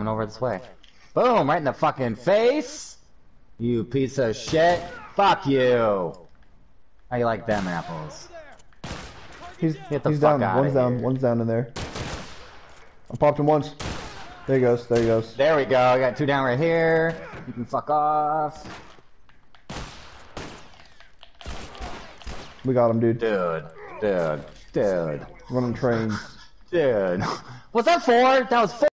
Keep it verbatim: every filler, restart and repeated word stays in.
coming over this way. Boom! Right in the fucking face! You piece of shit! Fuck you! How you like them apples? He's, Get the he's fuck down. outta One's down. here. One's down in there. I popped him once. There he goes. There he goes. There we go. I got two down right here. You can fuck off. We got him, dude. Dude. Dude. Dude. Running trains. Dude. What's that for? That was four.